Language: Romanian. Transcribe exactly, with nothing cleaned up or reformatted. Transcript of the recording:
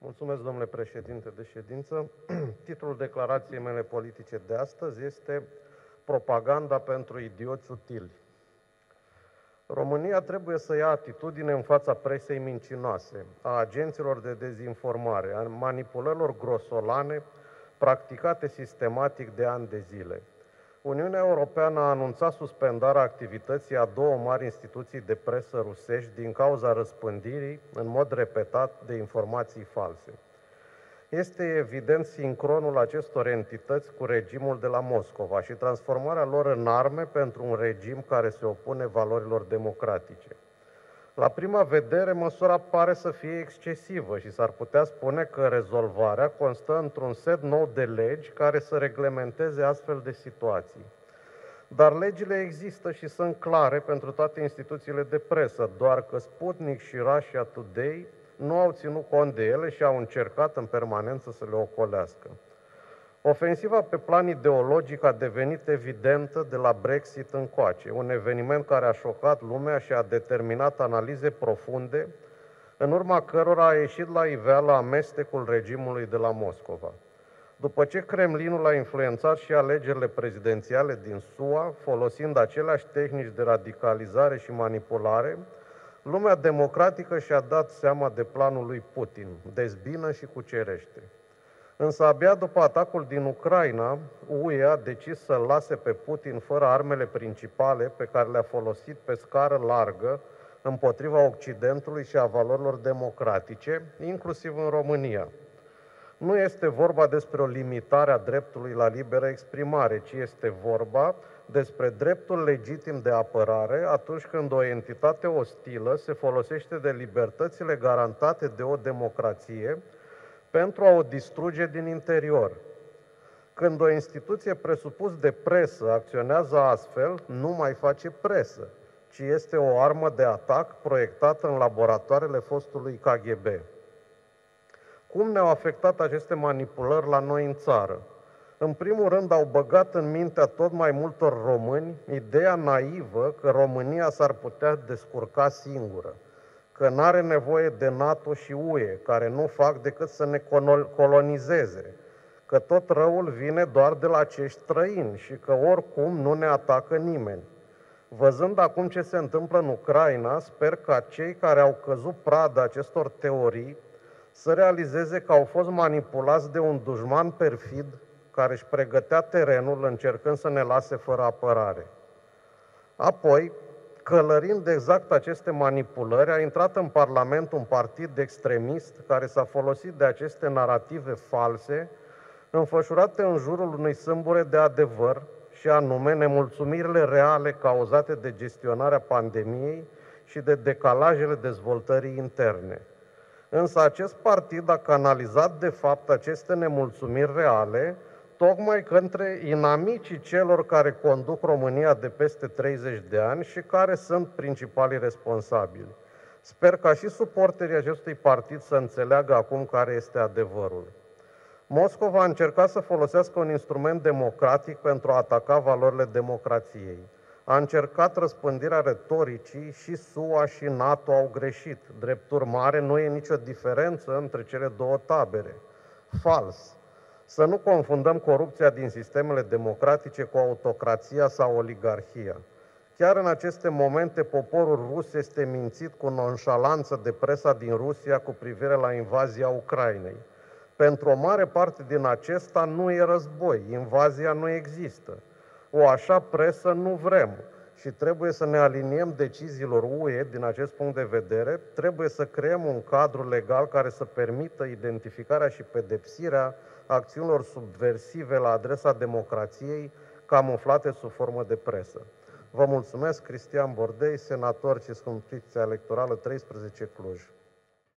Mulțumesc, domnule președinte de ședință. Titlul declarației mele politice de astăzi este Propaganda pentru idioți utili. România trebuie să ia atitudine în fața presei mincinoase, a agenților de dezinformare, a manipulărilor grosolane practicate sistematic de ani de zile. Uniunea Europeană a anunțat suspendarea activității a două mari instituții de presă rusești din cauza răspândirii, în mod repetat, de informații false. Este evident sincronul acestor entități cu regimul de la Moscova și transformarea lor în arme pentru un regim care se opune valorilor democratice. La prima vedere, măsura pare să fie excesivă și s-ar putea spune că rezolvarea constă într-un set nou de legi care să reglementeze astfel de situații. Dar legile există și sunt clare pentru toate instituțiile de presă, doar că Sputnik și Russia Today nu au ținut cont de ele și au încercat în permanență să le ocolească. Ofensiva pe plan ideologic a devenit evidentă de la Brexit încoace, un eveniment care a șocat lumea și a determinat analize profunde, în urma cărora a ieșit la iveală amestecul regimului de la Moscova. După ce Kremlinul a influențat și alegerile prezidențiale din S U A, folosind aceleași tehnici de radicalizare și manipulare, lumea democratică și-a dat seama de planul lui Putin, dezbină și cucerește. Însă abia după atacul din Ucraina, U E a decis să-l lase pe Putin fără armele principale pe care le-a folosit pe scară largă împotriva Occidentului și a valorilor democratice, inclusiv în România. Nu este vorba despre o limitare a dreptului la liberă exprimare, ci este vorba despre dreptul legitim de apărare atunci când o entitate ostilă se folosește de libertățile garantate de o democrație pentru a o distruge din interior. Când o instituție presupus de presă acționează astfel, nu mai face presă, ci este o armă de atac proiectată în laboratoarele fostului K G B. Cum ne-au afectat aceste manipulări la noi în țară? În primul rând, au băgat în mintea tot mai multor români ideea naivă că România s-ar putea descurca singură, că nu are nevoie de NATO și U E, care nu fac decât să ne colonizeze, că tot răul vine doar de la acești străini și că oricum nu ne atacă nimeni. Văzând acum ce se întâmplă în Ucraina, sper ca cei care au căzut pradă acestor teorii să realizeze că au fost manipulați de un dușman perfid care își pregătea terenul încercând să ne lase fără apărare. Apoi, călărind exact aceste manipulări, a intrat în Parlament un partid extremist care s-a folosit de aceste narative false, înfășurate în jurul unei sâmbure de adevăr, și anume nemulțumirile reale cauzate de gestionarea pandemiei și de decalajele dezvoltării interne. Însă acest partid a canalizat de fapt aceste nemulțumiri reale tocmai către inamicii celor care conduc România de peste treizeci de ani și care sunt principalii responsabili. Sper ca și suporterii acestui partid să înțeleagă acum care este adevărul. Moscova a încercat să folosească un instrument democratic pentru a ataca valorile democrației. A încercat răspândirea retoricii și S U A și NATO au greșit. Drept urmare, nu e nicio diferență între cele două tabere. Fals. Să nu confundăm corupția din sistemele democratice cu autocrația sau oligarhia. Chiar în aceste momente, poporul rus este mințit cu nonșalanță de presa din Rusia cu privire la invazia Ucrainei. Pentru o mare parte din acesta nu e război, invazia nu există. O așa presă nu vrem și trebuie să ne aliniem deciziilor U E din acest punct de vedere, trebuie să creăm un cadru legal care să permită identificarea și pedepsirea acțiunilor subversive la adresa democrației, camuflate sub formă de presă. Vă mulțumesc, Cristian Bordei, senator circumscripția electorală treisprezece Cluj.